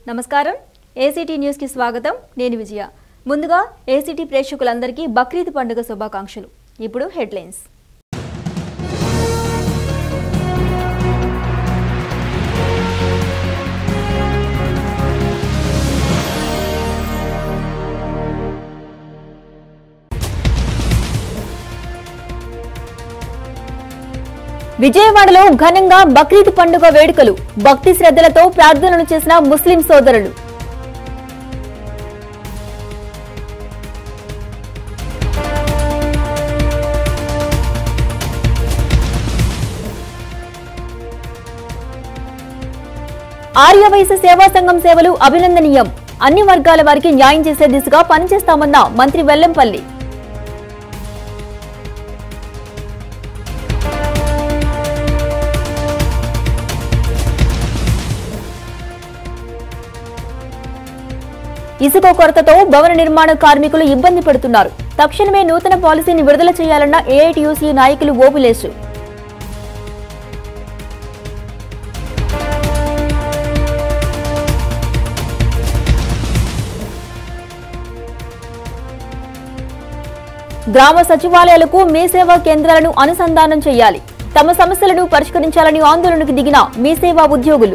నమస్కారం ACT news కి స్వాగతం నేను విజయ ముందుగా ఏసీటీ ప్రేక్షకులందరికీ బక్రీద్ పండుగ శుభాకాంక్షలు ఇప్పుడు హెడ్లైన్స్ విజయవాడలో ఘనంగా బక్రీద్ పండుగ వేడుకలు భక్తి శ్రద్ధలతో ప్రార్థనలు చేసిన ముస్లిం సోదరులు ఆర్యవైశ్య సేవా సంఘం సేవలు అభినందనీయం అన్ని వర్గాల వారికి న్యాయం చేసే దిశగా పనిచేస్తామన్న మంత్రి వెల్లంపల్లి ఇసుక కొరతతో భవన నిర్మాణ కార్మికులు ఇబ్బంది పడుతున్నారు తక్షణమే నూతన పాలసీని విడుదల చేయాలన్న ఏఐటీయూసీ నాయకులు ఓబులేసు గ్రామ సచివాలయాలకు మీ సేవా కేంద్రాలను అనుసంధానం చేయాలి తమ సమస్యలను పరిష్కరించాలని ఆందోళనకు దిగిన మీ సేవా ఉద్యోగులు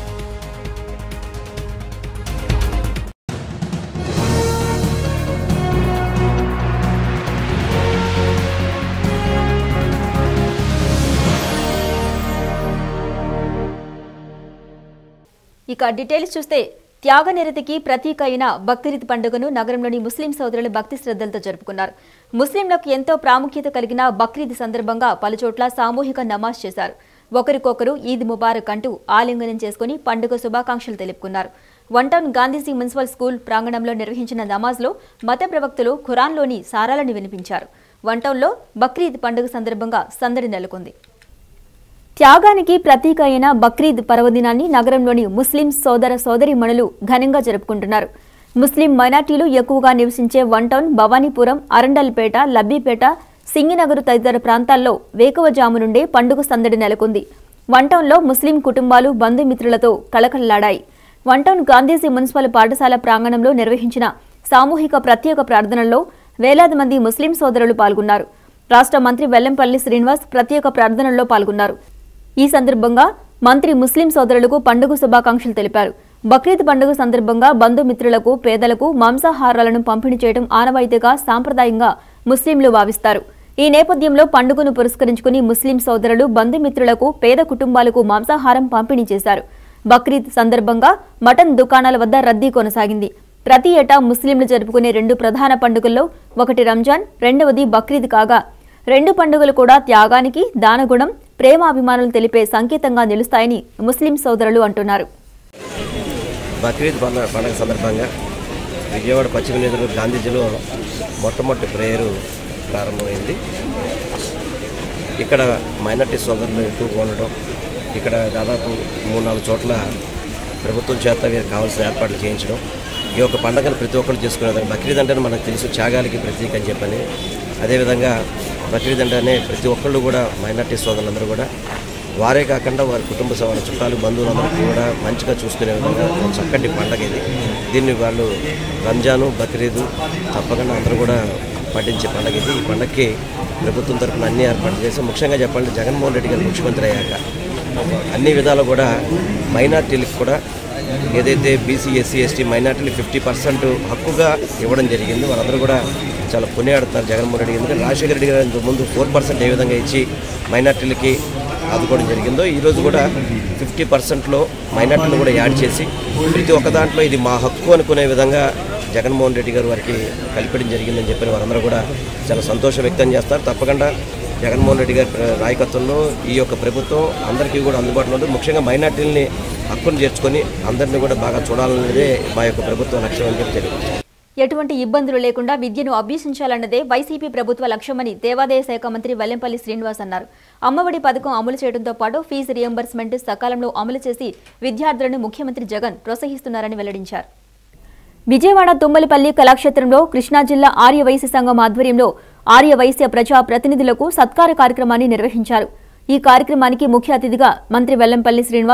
ఇక డీటెయిల్స్ చూస్తే త్యాగనిరతికి ప్రతీక అయిన బక్రీద్ పండుగను నగరంలోని ముస్లిం సోదరులు భక్తి శ్రద్ధలతో జరుపుకున్నారు ముస్లింలకు ఎంతో ప్రాముఖ్యత కలిగిన బక్రీద్ సందర్భంగా పలుచోట్ల సామూహిక నమాజ్ చేశారు ఒకరికొకరు ఈద్ ముబారక్ అంటూ ఆలింగనం చేసుకుని పండుగ శుభాకాంక్షలు తెలుపుకున్నారు one town Gandhiji municipal school ప్రాంగణంలో నిర్వహించిన నమాజ్లో మత ప్రవక్తలు ఖురాన్లోని సారాలను వినిపించారు వన్ టౌన్లో బక్రీద్ పండుగ సందర్భంగా సందడి నెలకొంది త్యాగానికి ప్రతీక అయిన బక్రీద్ పర్వదినాన్ని నగరంలోని ముస్లిం సోదర సోదరీమణులు ఘనంగా జరుపుకుంటున్నారు ముస్లిం మైనార్టీలు ఎక్కువగా నివసించే వన్ టౌన్ భవానీపురం అరండల్పేట లబ్బీపేట సింగినగర్ తదితర ప్రాంతాల్లో వేకువజాము నుండే పండుగ సందడి నెలకొంది వన్ టౌన్లో ముస్లిం కుటుంబాలు బంధుమిత్రులతో కళకళలాడాయి వన్ టౌన్ గాంధీజీ మున్సిపల్ పాఠశాల ప్రాంగణంలో నిర్వహించిన సామూహిక ప్రత్యేక ప్రార్థనల్లో వేలాది మంది ముస్లిం సోదరులు పాల్గొన్నారు రాష్ట్ర మంత్రి వెల్లంపల్లి శ్రీనివాస్ ప్రత్యేక ప్రార్థనల్లో పాల్గొన్నారు ఈ సందర్భంగా మంత్రి ముస్లిం సోదరులకు పండుగ శుభాకాంక్షలు తెలిపారు బక్రీద్ పండుగ సందర్భంగా బంధుమిత్రులకు పేదలకు మాంసాహారాలను పంపిణీ చేయడం ఆనవాయితీగా సాంప్రదాయంగా ముస్లింలు భావిస్తారు ఈ నేపథ్యంలో పండుగను పురస్కరించుకుని ముస్లిం సోదరులు బంధుమిత్రులకు పేద కుటుంబాలకు మాంసాహారం పంపిణీ చేశారు బక్రీద్ సందర్భంగా మటన్ దుకాణాల వద్ద రద్దీ కొనసాగింది ప్రతి ఏటా ముస్లింలు జరుపుకునే రెండు ప్రధాన పండుగల్లో ఒకటి రంజాన్ రెండవది బక్రీద్ కాగా రెండు పండుగలు కూడా త్యాగానికి దానగుణం ప్రేమాభిమానులు తెలిపే సంకేతంగా నిలుస్తాయని ముస్లిం సోదరులు అంటున్నారు బక్రీద్ పండుగ సందర్భంగా విజయవాడ పశ్చిమ నియోజకవర్గ గాంధీజీలో మొట్టమొదటి ప్రేయరు ప్రారంభమైంది ఇక్కడ మైనార్టీ సోదరులు ఎక్కువగా ఉండడం ఇక్కడ దాదాపు 3-4 చోట్ల ప్రభుత్వం చేత వీరికి కావాల్సిన ఏర్పాట్లు చేయించడం ఈ యొక్క పండుగను ప్రతి ఒక్కరు చేసుకునేదాన్ని బక్రీద్ అంటే మనకు తెలుసు త్యాగాలకి ప్రతీక అని చెప్పని అదేవిధంగా బక్రీద్ అంటేనే ప్రతి ఒక్కళ్ళు కూడా మైనార్టీ సోదరులందరూ కూడా వారే కాకుండా వారి కుటుంబ సభ్యుల చుట్టాలు బంధువులందరికీ కూడా మంచిగా చూసుకునే విధంగా చక్కటి పండగ ఇది దీన్ని వాళ్ళు రంజాను బక్రీదు తప్పకుండా అందరూ కూడా పాటించే పండగ ఇది ఈ పండగకి ప్రభుత్వం తరఫున అన్ని ఏర్పాట్లు చేసి ముఖ్యంగా చెప్పాలంటే జగన్మోహన్ రెడ్డి గారు ముఖ్యమంత్రి అయ్యాక అన్ని విధాలు కూడా మైనార్టీలకు కూడా ఏదైతే బీసీ ఎస్సీ ఎస్టీ మైనార్టీలు 50% హక్కుగా ఇవ్వడం జరిగింది వాళ్ళందరూ కూడా చాలా పుణ్యాడుతున్నారు జగన్మోహన్ రెడ్డి ఎందుకంటే రాజశేఖర రెడ్డి గారు ఇంతకు ముందు 4% ఏ విధంగా ఇచ్చి మైనార్టీలకి ఆదుకోవడం జరిగిందో ఈరోజు కూడా 50%లో మైనార్టీలు కూడా యాడ్ చేసి ప్రతి ఒక్క దాంట్లో ఇది మా హక్కు అనుకునే విధంగా జగన్మోహన్ రెడ్డి గారు వారికి కల్పించడం జరిగిందని చెప్పిన వారందరూ కూడా చాలా సంతోషం వ్యక్తం చేస్తారు తప్పకుండా జగన్మోహన్ రెడ్డి గారి నాయకత్వంలో ఈ యొక్క ప్రభుత్వం అందరికీ కూడా అందుబాటులో ఉంటుంది ముఖ్యంగా మైనార్టీలని హక్కును చేర్చుకొని అందరినీ కూడా బాగా చూడాలనేదే మా యొక్క ప్రభుత్వ లక్ష్యం అని చెప్పి తెలియదు ఎటువంటి ఇబ్బందులు లేకుండా విద్యను అభ్యసించాలన్నదే వైసీపీ ప్రభుత్వ లక్ష్యమని దేవాదాయ శాఖ మంత్రి వెల్లంపల్లి శ్రీనివాస్ అన్నారు అమ్మఒడి పథకం అమలు చేయడంతో పాటు ఫీజు రియంబర్స్మెంట్ సకాలంలో అమలు చేసి విద్యార్థులను ముఖ్యమంత్రి జగన్ ప్రోత్సహిస్తున్నారని వెల్లడించారు విజయవాడ తుమ్మలపల్లి కళాక్షేత్రంలో కృష్ణా జిల్లా ఆర్యవైశ్య సంఘం ఆధ్వర్యంలో ఆర్యవైశ్య ప్రజా ప్రతినిధులకు సత్కార కార్యక్రమాన్ని నిర్వహించారు ఈ కార్యక్రమానికి ముఖ్య అతిథిగా మంత్రి వెల్లంపల్లి శ్రీనివాస్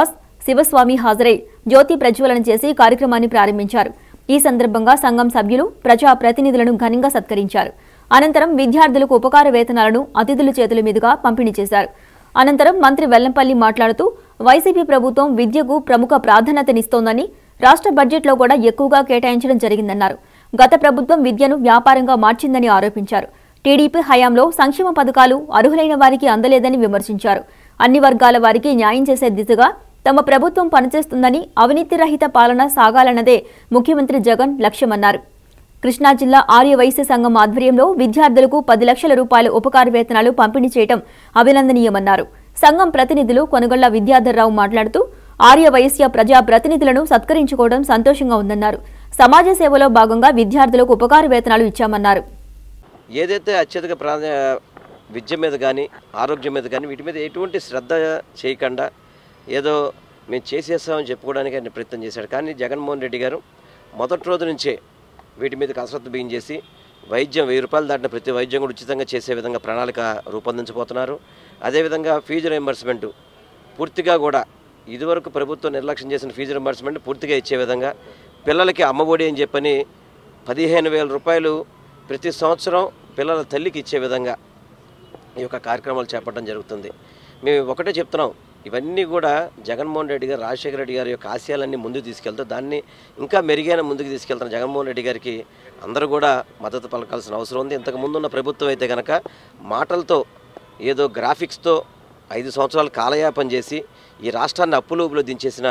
శివస్వామి హాజరై జ్యోతి ప్రజ్వలన చేసి కార్యక్రమాన్ని ప్రారంభించారు. ఈ సందర్భంగా సంఘం సభ్యులు ప్రజా ప్రతినిధులను ఘనంగా సత్కరించారు. అనంతరం విద్యార్థులకు ఉపకార వేతనాలను అతిథుల చేతుల మీదుగా పంపిణీ చేశారు. అనంతరం మంత్రి వెల్లంపల్లి మాట్లాడుతూ వైసీపీ ప్రభుత్వం విద్యకు ప్రముఖ ప్రాధాన్యతనిస్తోందని, రాష్ట్ర బడ్జెట్లో కూడా ఎక్కువగా కేటాయించడం జరిగిందన్నారు. గత ప్రభుత్వం విద్యను వ్యాపారంగా మార్చిందని ఆరోపించారు. టీడీపీ హయాంలో సంక్షేమ పథకాలు అర్హులైన వారికి అందలేదని విమర్శించారు. అన్ని వర్గాల వారికి న్యాయం చేసే దిశగా తమ ప్రభుత్వం పనిచేస్తుందని, అవినీతి రహిత పాలన సాగాలన్నదే ముఖ్యమంత్రి జగన్ లక్ష్యమన్నారు. కృష్ణా జిల్లా ఆర్యవైశ్య సంఘం ఆధ్వర్యంలో విద్యార్థులకు 10 లక్షల రూపాయల ఉపకార వేతనాలు పంపిణీ చేయడం అభినందనీయమన్నారు. సంఘం ప్రతినిధులు కొనగళ్ల విద్యాధర్రావు మాట్లాడుతూ ఆర్యవైశ్య ప్రజా ప్రతినిధులను సత్కరించుకోవడం సంతోషంగా ఉందన్నారు. సమాజ సేవలో భాగంగా విద్యార్థులకు ఉపకార వేతనాలు ఇచ్చామన్నారు. ఏదైతే అత్యధిక విద్య మీద కానీ ఆరోగ్యం మీద కానీ వీటి మీద ఎటువంటి శ్రద్ధ చేయకుండా ఏదో మేము చేసేస్తామని చెప్పుకోవడానికి ఆయన ప్రయత్నం చేశాడు. కానీ జగన్మోహన్ రెడ్డి గారు మొదటి రోజు నుంచే వీటి మీద కసరత్తు బిగించేసి వైద్యం 1000 రూపాయలు దాటిన ప్రతి వైద్యం కూడా ఉచితంగా చేసే విధంగా ప్రణాళిక రూపొందించబోతున్నారు. అదేవిధంగా ఫీజు రీయింబర్స్మెంట్ పూర్తిగా కూడా ఇదివరకు ప్రభుత్వం నిర్లక్ష్యం చేసిన ఫీజు రీయింబర్స్మెంట్ పూర్తిగా ఇచ్చే విధంగా, పిల్లలకి అమ్మఒడి అని చెప్పని 15,000 రూపాయలు ప్రతి సంవత్సరం పిల్లల తల్లికి ఇచ్చే విధంగా ఈ యొక్క కార్యక్రమాలు చేపట్టడం జరుగుతుంది. మేము ఒకటే చెప్తున్నాం, ఇవన్నీ కూడా జగన్మోహన్ రెడ్డి గారు, రాజశేఖర రెడ్డి గారి యొక్క ఆశయాలన్నీ ముందుకు తీసుకెళ్తూ దాన్ని ఇంకా మెరుగైన ముందుకు తీసుకెళ్తున్న జగన్మోహన్ రెడ్డి గారికి అందరూ కూడా మద్దతు పలకాల్సిన అవసరం ఉంది. ఇంతకు ముందున్న ప్రభుత్వం అయితే కనుక మాటలతో ఏదో గ్రాఫిక్స్తో 5 సంవత్సరాలు కాలయాపన చేసి ఈ రాష్ట్రాన్ని అప్పులోపులో దించేసిన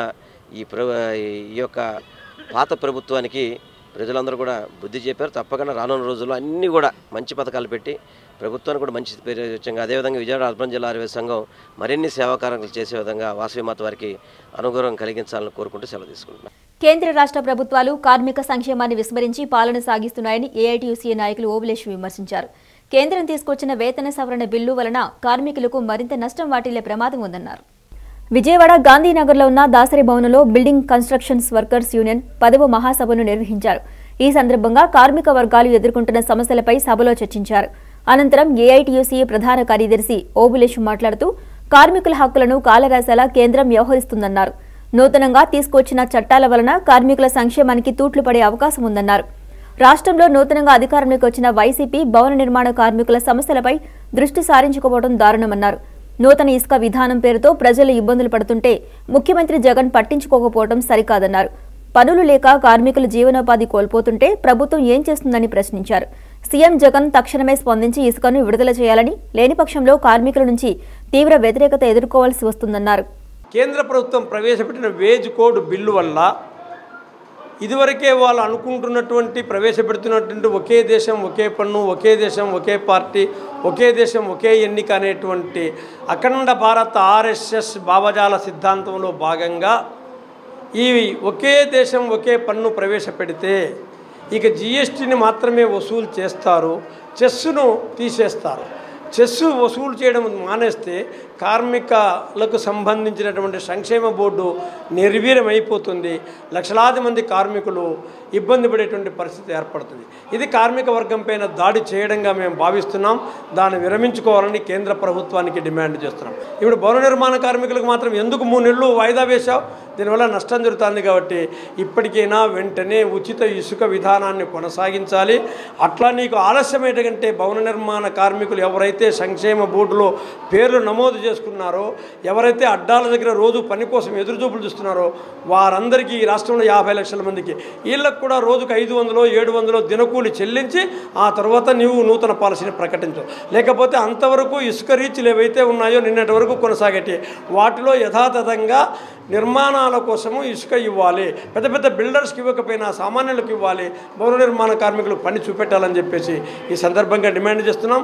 ఈ యొక్క పాత ప్రభుత్వానికి ప్రజలందరూ కూడా బుద్ధి చెప్పారు. తప్పకుండా రానున్న రోజుల్లో అన్నీ కూడా మంచి పథకాలు పెట్టి ప్రభుత్వానికి కూడా మంచి పేరు వచ్చంగా, అదేవిధంగా విజయవాడ అర్బన్ జిల్లా ఆర్యవైశ్య సంఘం మరిన్ని సేవా కార్యక్రమాలు చేసే విధంగా వాసవి మాత వారికి అనుగ్రహం కలిగించాలని కోరుకుంటూ సెలవు తీసుకుంటున్నాను. కేంద్ర రాష్ట్ర ప్రభుత్వాలు కార్మిక సంక్షేమాన్ని విస్మరించి పాలన సాగిస్తున్నాయని ఏఐటీయూసీ నాయకులు ఓబులేష్ విమర్శించారు. కేంద్రం తీసుకొచ్చిన వేతన సవరణ బిల్లు వలన కార్మికులకు మరింత నష్టం వాటిల్లే ప్రమాదం ఉందన్నారు. విజయవాడ గాంధీనగర్లో ఉన్న దాసరి భవనంలో బిల్డింగ్ కన్స్ట్రక్షన్స్ వర్కర్స్ యూనియన్ 10వ మహాసభను నిర్వహించారు. ఈ సందర్భంగా కార్మిక వర్గాలు ఎదుర్కొంటున్న సమస్యలపై సభలో చర్చించారు. అనంతరం ఏఐటీయూసీ ప్రధాన కార్యదర్శి ఓబులేష్ మాట్లాడుతూ కార్మికుల హక్కులను కాలరాసేలా కేంద్రం వ్యవహరిస్తుందన్నారు. నూతనంగా తీసుకొచ్చిన చట్టాల వలన కార్మికుల సంక్షేమానికి తూట్లు పడే అవకాశం ఉందన్నారు. రాష్ట్రంలో నూతనంగా అధికారంలోకి వచ్చిన వైసీపీ భవన నిర్మాణ కార్మికుల సమస్యలపై దృష్టి సారించకపోవడం దారుణమన్నారు. నూతన ఇసుక విధానం పేరుతో ప్రజలు ఇబ్బందులు పడుతుంటే ముఖ్యమంత్రి జగన్ పట్టించుకోకపోవడం సరికాదన్నారు. పనులు లేక కార్మికులు జీవనోపాధి కోల్పోతుంటే ప్రభుత్వం ఏం చేస్తుందని ప్రశ్నించారు. సీఎం జగన్ తక్షణమే స్పందించి ఇసుకను విడుదల చేయాలని, లేని పక్షంలో కార్మికుల నుంచి తీవ్ర వ్యతిరేకత ఎదుర్కోవాల్సి వస్తుందన్నారు. కేంద్ర ప్రభుత్వం ప్రవేశపెట్టిన వేజ్ కోడ్ బిల్లు వల్ల ఇదివరకే వాళ్ళు అనుకుంటున్నటువంటి ప్రవేశపెడుతున్నటువంటి ఒకే దేశం ఒకే పన్ను, ఒకే దేశం ఒకే పార్టీ, ఒకే దేశం ఒకే ఎన్నిక అనేటువంటి అఖండ భారత ఆర్ఎస్ఎస్ భావజాల సిద్ధాంతంలో భాగంగా ఈ ఒకే దేశం ఒకే పన్ను ప్రవేశపెడితే ఇక జిఎస్టీని మాత్రమే వసూలు చేస్తారు, చెస్సును తీసేస్తారు. చెస్సు వసూలు చేయడం మానేస్తే కార్మికులకు సంబంధించినటువంటి సంక్షేమ బోర్డు నిర్వీర్యమైపోతుంది. లక్షలాది మంది కార్మికులు ఇబ్బంది పడేటువంటి పరిస్థితి ఏర్పడుతుంది. ఇది కార్మిక వర్గం పైన దాడి చేయడంగా మేము భావిస్తున్నాం. దాన్ని విరమించుకోవాలని కేంద్ర ప్రభుత్వానికి డిమాండ్ చేస్తున్నాం. ఇప్పుడు భవన నిర్మాణ కార్మికులకు మాత్రం ఎందుకు 3 నెలలు వాయిదా వేశావు? దీనివల్ల నష్టం జరుగుతుంది. కాబట్టి ఇప్పటికైనా వెంటనే ఉచిత ఇసుక విధానాన్ని కొనసాగించాలి. అట్లా నీకు ఆలస్యమేటంటే భవన నిర్మాణ కార్మికులు ఎవరైతే సంక్షేమ బోర్డులో పేర్లు నమోదు చేసుకున్నారో, ఎవరైతే అడ్డాల దగ్గర రోజు పని కోసం ఎదురుచూపులు చూస్తున్నారో వారందరికీ ఈ రాష్ట్రంలో 50 లక్షల మందికి వీళ్ళకు కూడా రోజుకు 500 700 దినకూలి చెల్లించి ఆ తర్వాత నీవు నూతన పాలసీని ప్రకటించు. లేకపోతే అంతవరకు ఇసుక రీచ్లు ఏవైతే ఉన్నాయో నిన్నటి వరకు కొనసాగేటి వాటిలో యథాతథంగా నిర్మాణాల కోసము ఇసుక ఇవ్వాలి. పెద్ద పెద్ద బిల్డర్స్కి ఇవ్వకపోయినా సామాన్యులకు ఇవ్వాలి. భవన నిర్మాణ కార్మికులకు పని చూపెట్టాలని చెప్పేసి ఈ సందర్భంగా డిమాండ్ చేస్తున్నాం.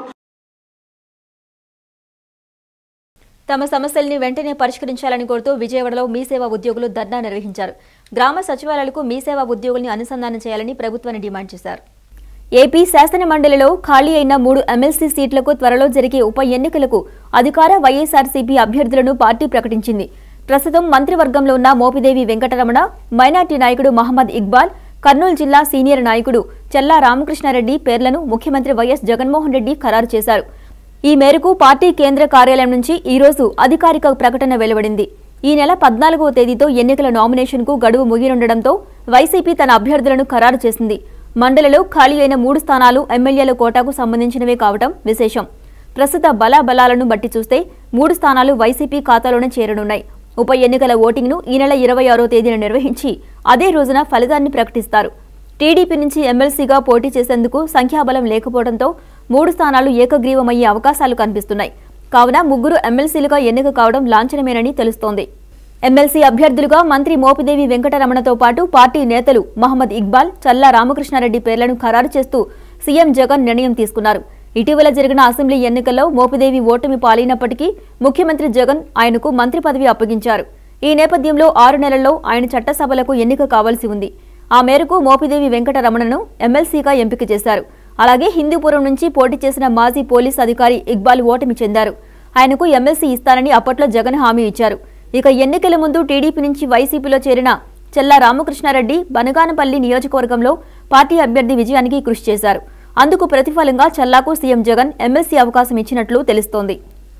తమ సమస్యల్ని వెంటనే పరిష్కరించాలని కోరుతూ విజయవాడలో మీ సేవా ఉద్యోగులు ధర్నా నిర్వహించారు. గ్రామ సచివాలయాలకు మీ సేవా ఉద్యోగుల్ని అనుసంధానం చేయాలని ప్రభుత్వాన్ని డిమాండ్ చేశారు. ఏపీ శాసన మండలిలో ఖాళీ అయిన 3 ఎమ్మెల్సీ సీట్లకు త్వరలో జరిగే ఉప ఎన్నికలకు అధికార వైఎస్ఆర్సీపీ అభ్యర్థులను పార్టీ ప్రకటించింది. ప్రస్తుతం మంత్రివర్గంలో ఉన్న మోపిదేవి వెంకటరమణ, మైనార్టీ నాయకుడు మహమ్మద్ ఇక్బాల్, కర్నూలు జిల్లా సీనియర్ నాయకుడు చెల్లా రామకృష్ణారెడ్డి పేర్లను ముఖ్యమంత్రి వైఎస్ జగన్మోహన్ రెడ్డి ఖరారు చేశారు. ఈ మేరకు పార్టీ కేంద్ర కార్యాలయం నుంచి ఈ రోజు అధికారిక ప్రకటన వెలువడింది. ఈ నెల 14వ తేదీతో ఎన్నికల నామినేషన్కు గడువు ముగియనుండడంతో వైసీపీ తన అభ్యర్థులను ఖరారు చేసింది. మండలిలో ఖాళీ అయిన 3 స్థానాలు ఎమ్మెల్యేల కోటాకు సంబంధించినవే కావటం విశేషం. ప్రస్తుత బలాబలాలను బట్టి చూస్తే 3 స్థానాలు వైసీపీ ఖాతాలోనే చేరనున్నాయి. ఉప ఎన్నికల ఓటింగ్ను ఈ నెల 26వ తేదీన నిర్వహించి అదే రోజున ఫలితాన్ని ప్రకటిస్తారు. టీడీపీ నుంచి ఎమ్మెల్సీగా పోటీ చేసేందుకు సంఖ్యాబలం లేకపోవడంతో 3 స్థానాలు ఏకగ్రీవమయ్యే అవకాశాలు కనిపిస్తున్నాయి. కావున 3 ఎమ్మెల్సీలుగా ఎన్నిక కావడం లాంఛనమేనని తెలుస్తోంది. ఎమ్మెల్సీ అభ్యర్థులుగా మంత్రి మోపిదేవి వెంకటరమణతో పాటు పార్టీ నేతలు మహమ్మద్ ఇక్బాల్, చల్లా రామకృష్ణారెడ్డి పేర్లను ఖరారు చేస్తూ సీఎం జగన్ నిర్ణయం తీసుకున్నారు. ఇటీవల జరిగిన అసెంబ్లీ ఎన్నికల్లో మోపిదేవి ఓటమి పాలైనప్పటికీ ముఖ్యమంత్రి జగన్ ఆయనకు మంత్రి పదవి అప్పగించారు. ఈ నేపథ్యంలో 6 నెలల్లో ఆయన చట్టసభలకు ఎన్నిక కావాల్సి ఉంది. ఆ మేరకు మోపిదేవి వెంకటరమణను ఎమ్మెల్సీగా ఎంపిక చేశారు. అలాగే హిందూపురం నుంచి పోటీ చేసిన మాజీ పోలీస్ అధికారి ఇక్బాల్ ఓటమి చెందారు. ఆయనకు ఎమ్మెల్సీ ఇస్తానని అప్పట్లో జగన్ హామీ ఇచ్చారు. ఇక ఎన్నికల ముందు టీడీపీ నుంచి వైసీపీలో చేరిన చల్లా రామకృష్ణారెడ్డి బనగానపల్లి నియోజకవర్గంలో పార్టీ అభ్యర్థి విజయానికి కృషి చేశారు. అందుకు ప్రతిఫలంగా చల్లాకు సీఎం జగన్ ఎమ్మెల్సీ అవకాశం ఇచ్చినట్లు తెలుస్తోంది.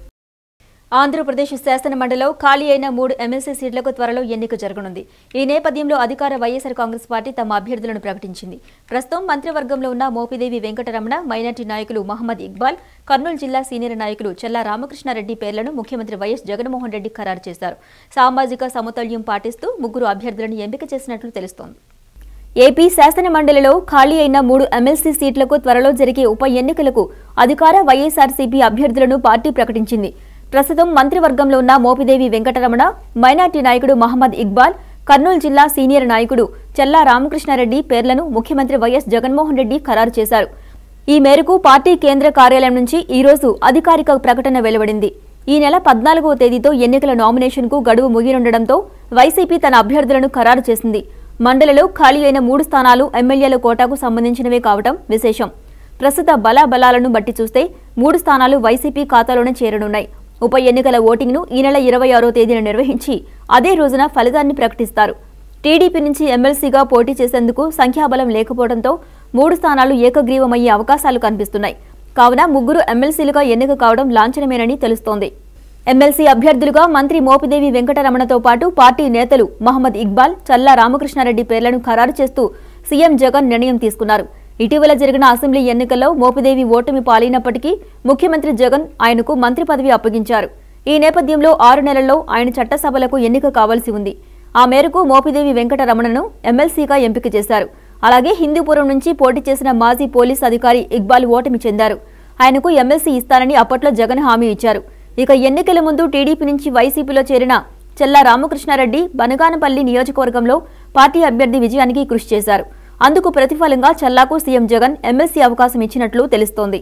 ఆంధ్రప్రదేశ్ శాసనమండలిలో ఖాళీ అయిన 3 ఎమ్మెల్సీ సీట్లకు త్వరలో ఎన్నిక జరగనుంది. ఈ నేపథ్యంలో అధికార వైఎస్ఆర్ కాంగ్రెస్ పార్టీ తమ అభ్యర్థులను ప్రకటించింది. ప్రస్తుతం మంత్రివర్గంలో ఉన్న మోపిదేవి వెంకటరమణ, మైనార్టీ నాయకులు మహమ్మద్ ఇక్బాల్, కర్నూలు జిల్లా సీనియర్ నాయకులు చల్లా రామకృష్ణారెడ్డి పేర్లను ముఖ్యమంత్రి వైఎస్ జగన్మోహన్ రెడ్డి ఖరారు చేశారు. సామాజిక సమతుల్యం పాటిస్తూ 3 అభ్యర్థులను ఎంపిక చేసినట్లు తెలుస్తోంది. ఏపీ శాసనమండలిలో ఖాళీ అయిన 3 ఎమ్మెల్సీ సీట్లకు త్వరలో జరిగే ఉప ఎన్నికలకు అధికార వైఎస్ఆర్సీపీ అభ్యర్థులను పార్టీ ప్రకటించింది. ప్రస్తుతం మంత్రివర్గంలో ఉన్న మోపిదేవి వెంకటరమణ, మైనార్టీ నాయకుడు మహమ్మద్ ఇక్బాల్, కర్నూలు జిల్లా సీనియర్ నాయకుడు చల్లా రామకృష్ణారెడ్డి పేర్లను ముఖ్యమంత్రి వైఎస్ జగన్మోహన్ రెడ్డి ఖరారు చేశారు. ఈ మేరకు పార్టీ కేంద్ర కార్యాలయం నుంచి ఈ రోజు అధికారిక ప్రకటన వెలువడింది. ఈ నెల 14వ తేదీతో ఎన్నికల నామినేషన్కు గడువు ముగియనుండడంతో వైసీపీ తన అభ్యర్థులను ఖరారు చేసింది. మండలిలో ఖాళీ అయిన 3 స్థానాలు ఎమ్మెల్యేల కోటాకు సంబంధించినవే కావటం విశేషం. ప్రస్తుత బలాబలాలను బట్టి చూస్తే 3 స్థానాలు వైసీపీ ఖాతాలోనే చేరనున్నాయి. ఉప ఎన్నికల ఓటింగ్ను ఈ నెల 26వ తేదీన నిర్వహించి అదే రోజున ఫలితాన్ని ప్రకటిస్తారు. టీడీపీ నుంచి ఎమ్మెల్సీగా పోటీ చేసేందుకు సంఖ్యాబలం లేకపోవడంతో 3 స్థానాలు ఏకగ్రీవమయ్యే అవకాశాలు కనిపిస్తున్నాయి. కావున 3 ఎమ్మెల్సీలుగా ఎన్నిక కావడం లాంఛనమేనని తెలుస్తోంది. ఎమ్మెల్సీ అభ్యర్థులుగా మంత్రి మోపిదేవి వెంకటరమణతో పాటు పార్టీ నేతలు మహమ్మద్ ఇక్బాల్, చల్లా రామకృష్ణారెడ్డి పేర్లను ఖరారు చేస్తూ సీఎం జగన్ నిర్ణయం తీసుకున్నారు. ఇటీవల జరిగిన అసెంబ్లీ ఎన్నికల్లో మోపిదేవి ఓటమి పాలైనప్పటికీ ముఖ్యమంత్రి జగన్ ఆయనకు మంత్రి పదవి అప్పగించారు. ఈ నేపథ్యంలో 6 నెలల్లో ఆయన చట్టసభలకు ఎన్నిక కావాల్సి ఉంది. ఆ మేరకు మోపిదేవి వెంకటరమణను ఎమ్మెల్సీగా ఎంపిక చేశారు. అలాగే హిందూపురం నుంచి పోటీ చేసిన మాజీ పోలీస్ అధికారి ఇక్బాల్ ఓటమి చెందారు. ఆయనకు ఎమ్మెల్సీ ఇస్తానని అప్పట్లో జగన్ హామీ ఇచ్చారు. ఇక ఎన్నికల ముందు టీడీపీ నుంచి వైసీపీలో చేరిన చల్లా రామకృష్ణారెడ్డి బనగానపల్లి నియోజకవర్గంలో పార్టీ అభ్యర్థి విజయానికి కృషి చేశారు. అందుకు ప్రతిఫలంగా చల్లాకు సీఎం జగన్ ఎమ్మెల్సీ అవకాశం ఇచ్చినట్లు తెలుస్తోంది.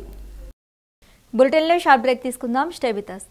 బులెటిన్లో షార్ట్ బ్రేక్ తీసుకుందాం. Stay with us.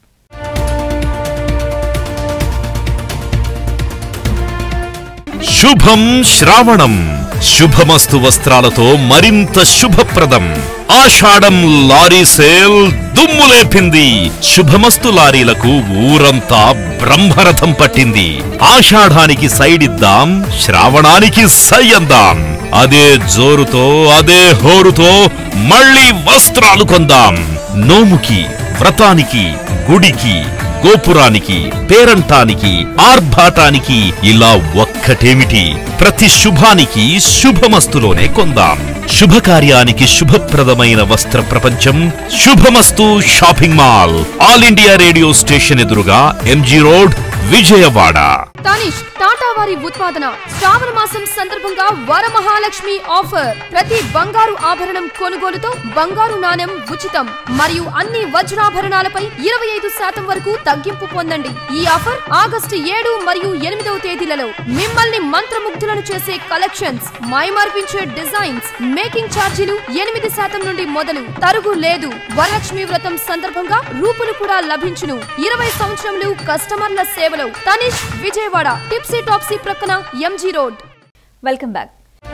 శుభం శ్రావణం, శుభమస్తు వస్త్రాలతో మరింత శుభప్రదం. ఆషాఢం లారీ సేల్ దుమ్ములేపింది. శుభమస్తు లారీలకు ఊరంతా బ్రహ్మరథం పట్టింది. ఆషాఢానికి సైడ్ ఇద్దాం, శ్రావణానికి సై అందాం. అదే జోరుతో అదే హోరుతో మళ్ళీ వస్త్రాలు కొందాం. నోముకి, వ్రతానికి, గుడికి, గోపురానికి, పేరంటానికి, ఆర్భాటానికి ఇలా ఒక్కటేమిటి, ప్రతి శుభానికి శుభమస్తులోనే కొందాం. శుభకార్యానికి శుభప్రదమైన వస్త్ర ప్రపంచం Shubhamastu shopping mall, all India radio station ఎదురుగా, ఎంజీ రోడ్, విజయవాడ. తనిష్క్ టాటా వారి ఉత్పాదన శ్రావణ మాసం సందర్భంగా వరమహాలక్ష్మి ఆఫర్. ప్రతి బంగారు ఆభరణం కొనుగోలుతో బంగారు నాణెం ఉచితం మరియు అన్ని వజ్రాభరణాలపై 25% వరకు తగ్గింపు పొందండి. ఈ ఆఫర్ ఆగస్టు 7 మరియు 8వ తేదీలలో. మిమ్మల్ని మంత్రముగ్ధులను చేసే కలెక్షన్స్, మైమర్పించే డిజైన్స్, మేకింగ్ ఛార్జీలు 8% నుండి మొదలు. తరుగు లేదు. వరలక్ష్మి వ్రతం సందర్భంగా రూపులు కూడా లభించును. 20 సంవత్సరములు కస్టమర్ల సేవలో. తనిష్క్ విజయవాడ, టిప్సీ టాప్సీ ప్రక్కన, ఎంజీ రోడ్. Welcome back.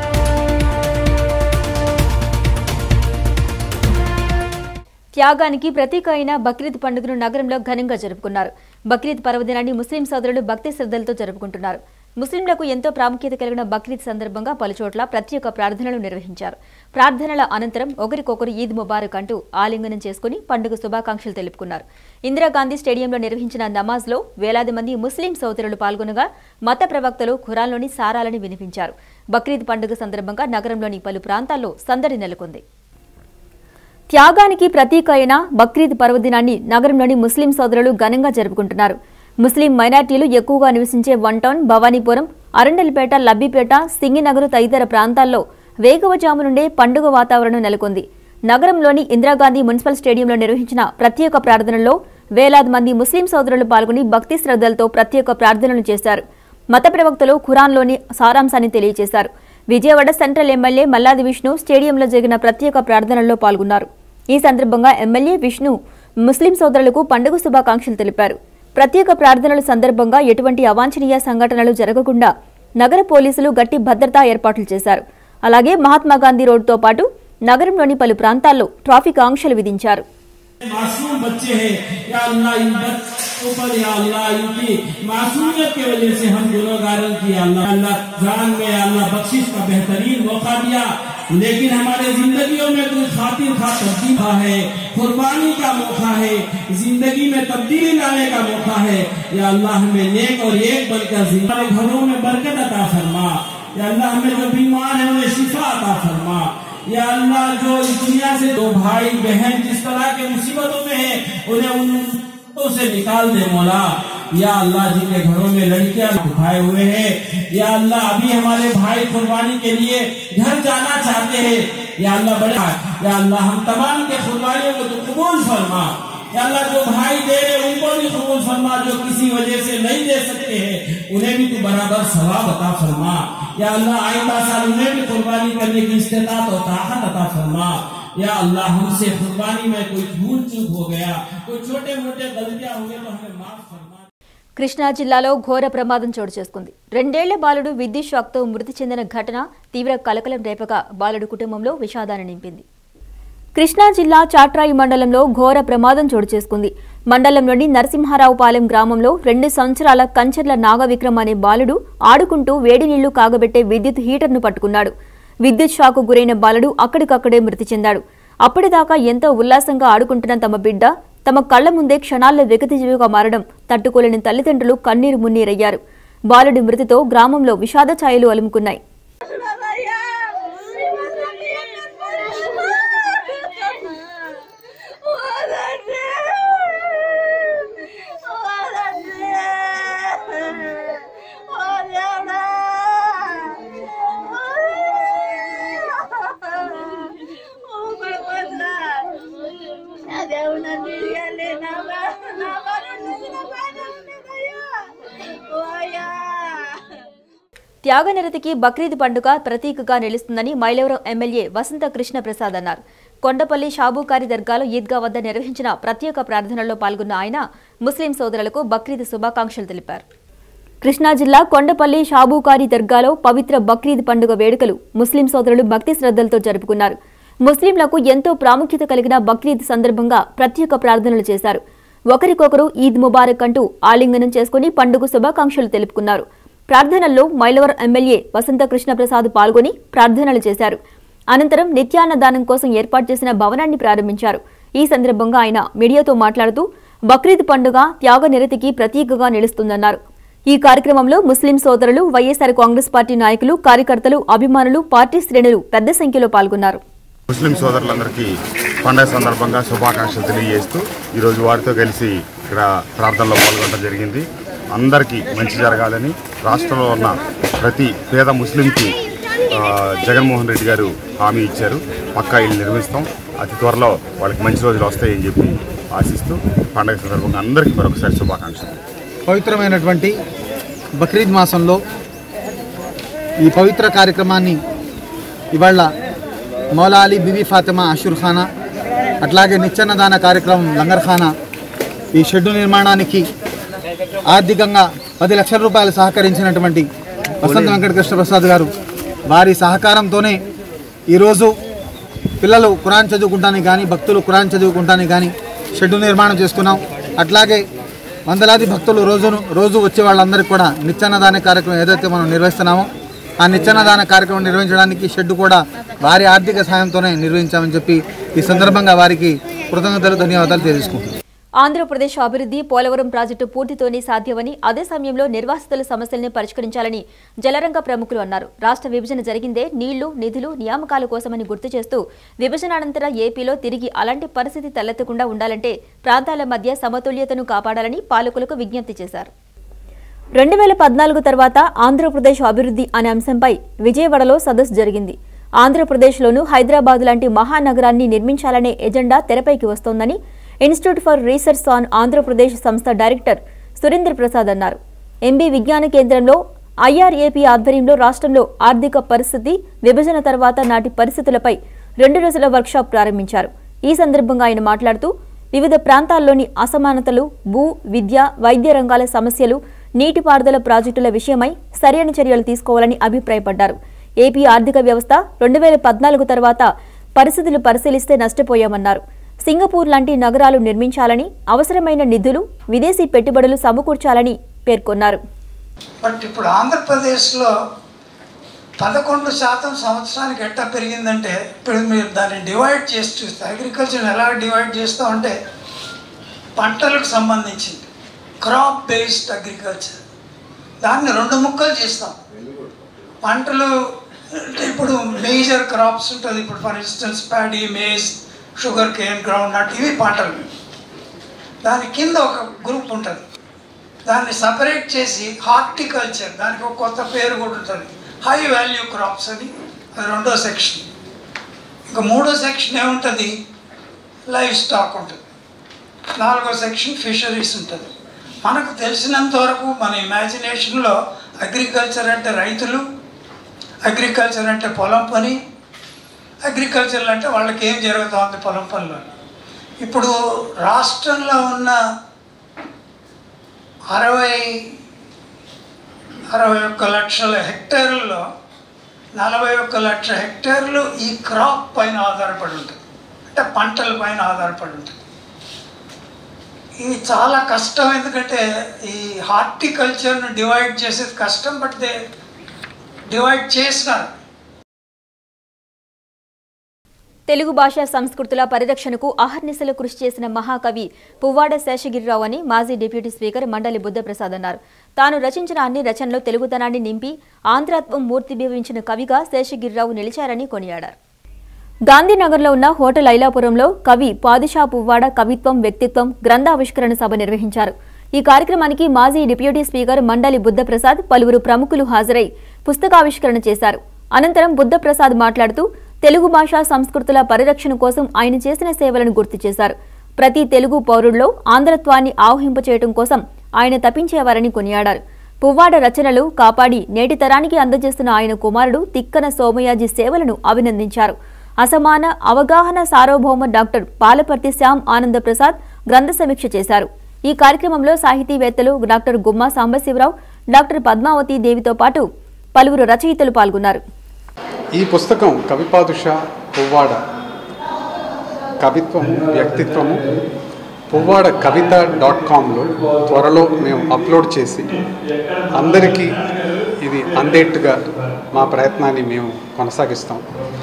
త్యాగానికి ప్రతీక అయిన బక్రీద్ పండుగను నగరంలో ఘనంగా జరుపుకున్నారు. బక్రీద్ పర్వదినాన్ని ముస్లిం సోదరులు భక్తి శ్రద్ధలతో జరుపుకుంటున్నారు. ముస్లింలకు ఎంతో ప్రాముఖ్యత కలిగిన బక్రీద్ సందర్భంగా పలుచోట్ల ప్రత్యేక ప్రార్థనలు నిర్వహించారు. ప్రార్థనల అనంతరం ఒకరికొకరు ఈద్ ముబారక్ అంటూ ఆలింగనం చేసుకుని పండుగ శుభాకాంక్షలు తెలుపుకున్నారు. ఇందిరాగాంధీ స్టేడియంలో నిర్వహించిన నమాజ్లో వేలాది మంది ముస్లిం సోదరులు పాల్గొనగా మత ప్రవక్తలు ఖురాన్లోని సారాలను వినిపించారు. బక్రీద్ పండుగ సందర్భంగా నగరంలోని పలు ప్రాంతాల్లో సందడి నెలకొంది. త్యాగానికి ప్రతీక అయిన బక్రీద్ పర్వదినాన్ని నగరంలోని ముస్లిం సోదరులు ఘనంగా జరుపుకుంటున్నారు. ముస్లిం మైనార్టీలు ఎక్కువగా నివసించే వన్ టౌన్, భవానీపురం, అరండల్పేట, లబ్బిపేట, సింగినగర్ తదితర ప్రాంతాల్లో వేకువజాము నుండే పండుగ వాతావరణం నెలకొంది. నగరంలోని ఇందిరాగాంధీ మున్సిపల్ స్టేడియంలో నిర్వహించిన ప్రత్యేక ప్రార్థనల్లో వేలాది మంది ముస్లిం సోదరులు పాల్గొని భక్తి శ్రద్ధలతో ప్రత్యేక ప్రార్థనలు చేశారు. మత ప్రవక్తలు ఖురాన్లోని సారాంశాన్ని తెలియజేశారు. విజయవాడ సెంట్రల్ ఎమ్మెల్యే మల్లాది విష్ణు స్టేడియంలో జరిగిన ప్రత్యేక ప్రార్థనల్లో పాల్గొన్నారు. ఈ సందర్భంగా ఎమ్మెల్యే విష్ణు ముస్లిం సోదరులకు పండుగ శుభాకాంక్షలు తెలిపారు. ప్రత్యేక ప్రార్థనల సందర్భంగా ఎటువంటి అవాంఛనీయ సంఘటనలు జరగకుండా నగర పోలీసులు గట్టి భద్రతా ఏర్పాట్లు చేశారు. అలాగే మహాత్మాగాంధీ రోడ్డుతో పాటు నగరంలోని పలు ప్రాంతాల్లో ట్రాఫిక్ ఆంక్షలు విధించారు. मासूम बच्चे हैं या अल्लाह इन बच्चों पर या अल्लाह इनकी मासूमियत की वजह से हम गुनहगारों की अल्लाह जान में अल्लाह बख्शिश का बेहतरीन मौका दिया, लेकिन हमारे जिंदगियों में कोई खातिर खा तब्दील है, कुर्बानी का मौका है, जिंदगी में तब्दीली लाने का मौका है। या अल्लाह हमें नेक और एक बनकर हमारे घरों में बरकत अता फरमा। या अल्लाह हमें जो बीमार है उन्हें शिफा अता फरमा। या अल्लाह जो इस दुनिया से दो भाई बहन जिस तरह के मुसीबतों में है उन्हें उन से निकाल दे मौला। या अल्लाह जिनके घरों में लड़कियां उठाए हुए हैं, या अल्लाह अभी हमारे भाई कुर्बानी के लिए घर जाना चाहते हैं, या अल्लाह बड़ा, या अल्लाह हम तमाम के कुर्बानियों को तो कबूल फरमा। या अल्लाह जो भाई दे रहे उनको भी कबूल फरमा, जो किसी वजह से नहीं दे सकते हैं उन्हें भी तू बराबर सवाब अता फरमा। या अल्लाह आइंदा साल उन्हें भी कुर्बानी करने की इस्तेताअत और ताकत अता फरमा। या अल्लाह हमसे कुर्बानी में कोई भूल चूक हो गया, कोई छोटे मोटे गलतियां हो गई तो हमें माफ फरमा। కృష్ణా జిల్లాలో ఘోర ప్రమాదం చోటు చేసుకుంది. 2 ఏళ్ల బాలుడు విద్యుత్ షాక్తో మృతి చెందిన ఘటన తీవ్ర కలకలం రేపగా బాలుడు కుటుంబంలో విషాదాన్ని నింపింది. కృష్ణా జిల్లా చాట్రాయి మండలంలో ఘోర ప్రమాదం చోటు చేసుకుంది. మండలంలోని నరసింహారావుపాలెం గ్రామంలో 2 సంవత్సరాల కంచర్ల నాగవిక్రమ్ అనే బాలుడు ఆడుకుంటూ వేడి నీళ్లు కాగబెట్టే విద్యుత్ హీటర్ను పట్టుకున్నాడు. విద్యుత్ షాకు గురైన బాలుడు అక్కడికక్కడే మృతి చెందాడు. అప్పటిదాకా ఎంతో ఉల్లాసంగా ఆడుకుంటున్న తమ బిడ్డ తమ కళ్ల ముందే క్షణాల్లో విగతజీవిగా మారడం తట్టుకోలేని తల్లిదండ్రులు కన్నీరు మున్నీరయ్యారు. బాలుడి మృతితో గ్రామంలో విషాద ఛాయలు అలుముకున్నాయి. త్యాగనిరతికి బక్రీద్ పండుగ ప్రతీకగా నిలుస్తుందని మైలవరం ఎమ్మెల్యే వసంత కృష్ణ ప్రసాద్ అన్నారు. కొండపల్లి షాబూకారి దర్గాలో ఈద్గా వద్ద నిర్వహించిన ప్రత్యేక ప్రార్థనల్లో పాల్గొన్న ఆయన ముస్లిం సోదరులకు బక్రీద్ శుభాకాంక్షలు తెలిపారు. కృష్ణా జిల్లా కొండపల్లి షాబూకారి దర్గాలో పవిత్ర బక్రీద్ పండుగ వేడుకలు ముస్లిం సోదరులు భక్తి శ్రద్ధలతో జరుపుకున్నారు. ముస్లింలకు ఎంతో ప్రాముఖ్యత కలిగిన బక్రీద్ సందర్భంగా ప్రత్యేక ప్రార్థనలు చేశారు. ఒకరికొకరు ఈద్ ముబారక్ అంటూ ఆలింగనం చేసుకుని పండుగ శుభాకాంక్షలు తెలుపుకున్నారు. ప్రార్థనల్లో మైలవరం ఎమ్మెల్యే వసంత కృష్ణ ప్రసాద్ పాల్గొని ప్రార్థనలు చేశారు. అనంతరం నిత్యాన్నదానం కోసం ఏర్పాటు చేసిన భవనాన్ని ప్రారంభించారు. ఈ సందర్భంగా ఆయన మీడియాతో మాట్లాడుతూ బక్రీద్ పండుగ త్యాగనిరతికి ప్రతీకగా నిలుస్తుందన్నారు. ఈ కార్యక్రమంలో ముస్లిం సోదరులు, వైఎస్ఆర్ కాంగ్రెస్ పార్టీ నాయకులు, కార్యకర్తలు, అభిమానులు, పార్టీ శ్రేణులు పెద్ద సంఖ్యలో పాల్గొన్నారు. ముస్లిం సోదరులందరికీ పండుగ సందర్భంగా శుభాకాంక్షలు తెలియజేస్తూ ఈరోజు వారితో కలిసి ఇక్కడ ప్రార్థనలో పాల్గొనడం జరిగింది. అందరికీ మంచి జరగాలని, రాష్ట్రంలో ఉన్న ప్రతి పేద ముస్లింకి జగన్మోహన్ రెడ్డి గారు హామీ ఇచ్చారు. పక్కా ఇల్లు నిర్మిస్తాం, అతి త్వరలో వాళ్ళకి మంచి రోజులు వస్తాయని చెప్పి ఆశిస్తూ పండుగ సందర్భంగా అందరికీ మరొకసారి శుభాకాంక్షలు. పవిత్రమైనటువంటి బక్రీద్ మాసంలో ఈ పవిత్ర కార్యక్రమాన్ని ఇవాళ మౌలా అలీ బీబీ ఫాతిమా అషూర్ఖానా, అట్లాగే నిత్యాన్నదాన కార్యక్రమం లంగర్ఖానా, ఈ షెడ్డు నిర్మాణానికి ఆర్థికంగా 10 లక్షల రూపాయలు సహకరించినటువంటి వసంత వెంకటకృష్ణ ప్రసాద్ గారు, వారి సహకారంతోనే ఈరోజు పిల్లలు ఖురాన్ చదువుకుంటానికి కానీ, భక్తులు ఖురాన్ చదువుకుంటానికి కానీ షెడ్డు నిర్మాణం చేసుకున్నాం. అట్లాగే వందలాది భక్తులు రోజు వచ్చే వాళ్ళందరికీ కూడా నిత్యాన్నదాన కార్యక్రమం ఏదైతే మనం నిర్వహిస్తున్నామో ఆ నిత్యాన్నదాన కార్యక్రమం నిర్వహించడానికి షెడ్ కూడా వారి ఆర్థిక సహాయంతోనే నిర్వహించామని చెప్పి ఈ సందర్భంగా వారికి కృతజ్ఞతలు ధన్యవాదాలు తెలియజేసుకుంటున్నాను. ఆంధ్రప్రదేశ్ అభివృద్ధి పోలవరం ప్రాజెక్టు పూర్తితోనే సాధ్యమని, అదే సమయంలో నిర్వాసితుల సమస్యల్ని పరిష్కరించాలని జలరంగ ప్రముఖులు అన్నారు. రాష్ట్ర విభజన జరిగిందే నీళ్లు, నిధులు, నియామకాల కోసమని గుర్తు చేస్తూ విభజన అనంతర ఏపీలో తిరిగి అలాంటి పరిస్థితి తలెత్తకుండా ఉండాలంటే ప్రాంతాల మధ్య సమతుల్యతను కాపాడాలని పాలకులకు విజ్ఞప్తి చేశారు. 2014 తర్వాత ఆంధ్రప్రదేశ్ అభివృద్ధి అనే అంశంపై విజయవాడలో సదస్సు జరిగింది. ఆంధ్రప్రదేశ్లోనూ హైదరాబాద్ లాంటి మహానగరాన్ని నిర్మించాలనే ఎజెండా తెరపైకి వస్తోందని institute for research on Andhra Pradesh సంస్థ డైరెక్టర్ సురేంద్ర ప్రసాద్ అన్నారు. ఎంబీ విజ్ఞాన కేంద్రంలో ఐఆర్ఏపీ ఆధ్వర్యంలో రాష్ట్రంలో ఆర్థిక పరిస్థితి, విభజన తర్వాత నాటి పరిస్థితులపై 2 రోజుల వర్క్షాప్ ప్రారంభించారు. ఈ సందర్భంగా ఆయన మాట్లాడుతూ వివిధ ప్రాంతాల్లోని అసమానతలు, భూ, విద్య, వైద్య రంగాల సమస్యలు, నీటిపారుదల ప్రాజెక్టుల విషయమై సరైన చర్యలు తీసుకోవాలని అభిప్రాయపడ్డారు. ఏపీ ఆర్థిక వ్యవస్థ 2014 తర్వాత పరిస్థితులు పరిశీలిస్తే నష్టపోయామన్నారు. సింగపూర్ లాంటి నగరాలు నిర్మించాలని, అవసరమైన నిధులు, విదేశీ పెట్టుబడులు సమకూర్చాలని పేర్కొన్నారు. బట్ ఇప్పుడు ఆంధ్రప్రదేశ్లో 11% సంవత్సరానికి ఎట్లా పెరిగిందంటే, ఇప్పుడు మీరు దాన్ని డివైడ్ చేసి చూస్తే అగ్రికల్చర్ ఎలా డివైడ్ చేస్తామంటే పంటలకు సంబంధించింది క్రాప్ బేస్డ్ అగ్రికల్చర్, దాన్ని 2 ముక్కలు చేస్తాం. పంటలు ఇప్పుడు మేజర్ క్రాప్స్ ఉంటుంది. ఇప్పుడు for instance paddy, maize, sugarcane, groundnut, ఇవి పంటలు. దాని కింద ఒక గ్రూప్ ఉంటుంది, దాన్ని సపరేట్ చేసి హార్టికల్చర్, దానికి ఒక కొత్త పేరు కూడా ఉంటుంది, హై వాల్యూ క్రాప్స్ అని, అది 2వ సెక్షన్. ఇంకా 3వ సెక్షన్ ఏముంటుంది, లైఫ్ స్టాక్ ఉంటుంది. 4వ సెక్షన్ ఫిషరీస్ ఉంటుంది. మనకు తెలిసినంత వరకు మన ఇమాజినేషన్లో అగ్రికల్చర్ అంటే రైతులు, అగ్రికల్చర్ అంటే పొలం పని, అగ్రికల్చర్ అంటే వాళ్ళకి ఏం జరుగుతుంది పొలం పనిలో. ఇప్పుడు రాష్ట్రంలో ఉన్న 61 లక్షల హెక్టార్లలో 41 లక్షల హెక్టార్లు ఈ క్రాప్ పైన ఆధారపడి ఉంటుంది, అంటే పంటల పైన ఆధారపడి ఉంటుంది. ఇది చాలా కష్టం, ఎందుకంటే ఈ హార్టికల్చర్ను డివైడ్ చేసేది కష్టం, బట్ దే డివైడ్ చేసినారు. తెలుగు భాష సంస్కృతుల పరిరక్షణకు అహర్నిశలు కృషి చేసిన మహాకవి పువ్వాడ శేషగిరిరావు అని మాజీ డిప్యూటీ స్పీకర్ మండలి బుద్ధప్రసాద్ అన్నారు. తాను రచించిన అన్ని రచనల్లో తెలుగుతనాన్ని నింపి ఆంధ్రత్వం మూర్తిభవించిన కవిగా శేషగిరిరావు నిలిచారని కొనియాడారు. గాంధీనగర్లో ఉన్న హోటల్ ఐలాపురంలో కవి పాదిషా పువ్వాడ కవిత్వం, వ్యక్తిత్వం గ్రంథావిష్కరణ సభ నిర్వహించారు. ఈ కార్యక్రమానికి మాజీ డిప్యూటీ స్పీకర్ మండలి బుద్ధప్రసాద్, పలువురు ప్రముఖులు హాజరై పుస్తకావిష్కరణ చేశారు. అనంతరం బుద్ధప్రసాద్ మాట్లాడుతూ తెలుగు భాషా సంస్కృతుల పరిరక్షణ కోసం ఆయన చేసిన సేవలను గుర్తు చేశారు. ప్రతి తెలుగు పౌరుల్లో ఆంధ్రత్వాన్ని ఆవహింపచేయడం కోసం ఆయన తపించేవారని కొనియాడారు. పువ్వాడ రచనలు కాపాడి నేటి తరానికి అందజేస్తున్న ఆయన కుమారుడు తిక్కన సోమయాజీ సేవలను అభినందించారు. అసమాన అవగాహన సార్వభౌమ డాక్టర్ పాలపర్తి శ్యామ్ ఆనంద ప్రసాద్ గ్రంథ సమీక్ష చేశారు. ఈ కార్యక్రమంలో సాహితీవేత్తలు డాక్టర్ గుమ్మా సాంబశివరావు, డాక్టర్ పద్మావతి దేవితో పాటు పలువురు రచయితలు పాల్గొన్నారు. ఈ పుస్తకం కవిపాదుషా పువ్వాడ కవిత్వము, వ్యక్తిత్వము పువ్వాడ కవిత.comలో త్వరలో మేము అప్లోడ్ చేసి అందరికీ ఇది అందేట్టుగా మా ప్రయత్నాన్ని మేము కొనసాగిస్తాం.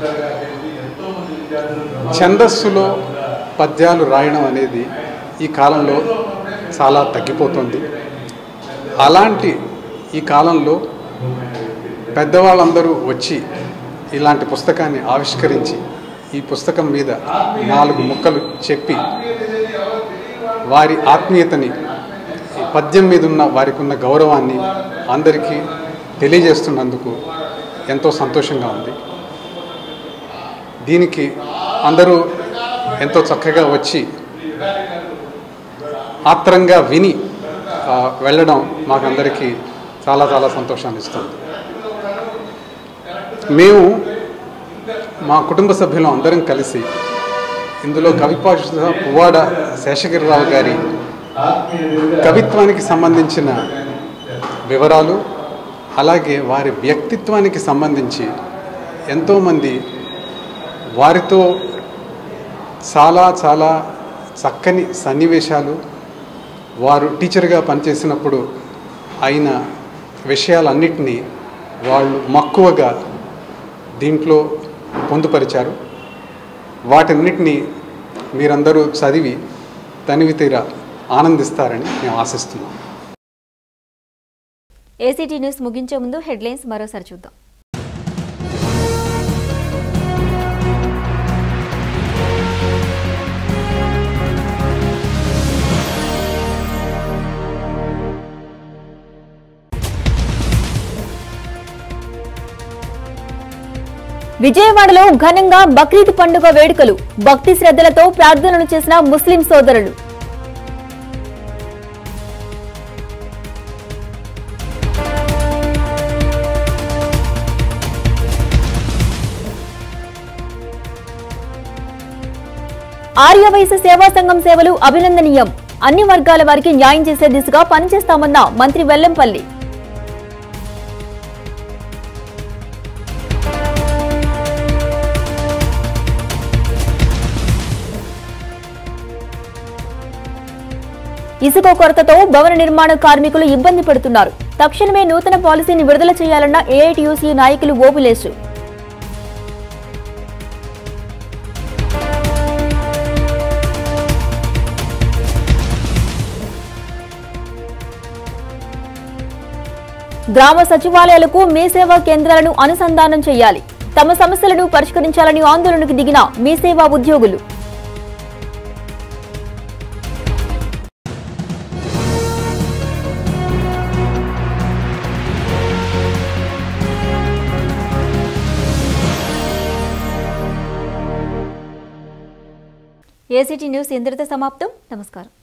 ఛందస్సులో పద్యాలు రాయడం అనేది ఈ కాలంలో చాలా తగ్గిపోతుంది. అలాంటి ఈ కాలంలో పెద్దవాళ్ళందరూ వచ్చి ఇలాంటి పుస్తకాన్ని ఆవిష్కరించి ఈ పుస్తకం మీద 4 ముక్కలు చెప్పి వారి ఆత్మీయతని, పద్యం మీద ఉన్న వారికి ఉన్న గౌరవాన్ని అందరికీ తెలియజేస్తున్నందుకు ఎంతో సంతోషంగా ఉంది. దీనికి అందరూ ఎంతో చక్కగా వచ్చి ఆత్రంగా విని వెళ్ళడం మాకందరికీ చాలా చాలా సంతోషాన్ని ఇస్తుంది. మేము మా కుటుంబ సభ్యులం అందరం కలిసి ఇందులో కవిపాదుషా పువ్వాడ శేషగిరిరావు గారి కవిత్వానికి సంబంధించిన వివరాలు, అలాగే వారి వ్యక్తిత్వానికి సంబంధించి ఎంతోమంది వారితో చాలా చాలా చక్కని సన్నివేశాలు, వారు టీచర్గా పనిచేసినప్పుడు అయిన విషయాలన్నిటినీ వాళ్ళు మక్కువగా దీంట్లో పొందుపరిచారు. వాటన్నిటినీ మీరందరూ చదివి తనివి తీరా ఆనందిస్తారని మేము ఆశిస్తున్నాం. ఏసీటీ న్యూస్ ముగించే ముందు హెడ్లైన్స్ మరోసారి చూద్దాం. విజయవాడలో ఘనంగా బక్రీద్ పండుగ వేడుకలు. భక్తి శ్రద్ధలతో ప్రార్థనలు చేసిన ముస్లిం సోదరులు. ఆర్యవైశ్య సేవా సంఘం సేవలు అభినందనీయం. అన్ని వర్గాల వారికి న్యాయం చేసే దిశగా పనిచేస్తామన్న మంత్రి వెల్లంపల్లి. ఇసుక కొరతతో భవన నిర్మాణ కార్మికులు ఇబ్బంది పడుతున్నారు. తక్షణమే నూతన పాలసీని విడుదల చేయాలన్న ఏఐటీయూసీ నాయకులు ఓబులేసు. గ్రామ సచివాలయాలకు మీ సేవా కేంద్రాలను అనుసంధానం చేయాలి. తమ సమస్యలను పరిష్కరించాలని ఆందోళనకు దిగిన మీ సేవా ఉద్యోగులు. ఏసీటీ న్యూస్ ఇంతటితో సమాప్తం. నమస్కారం.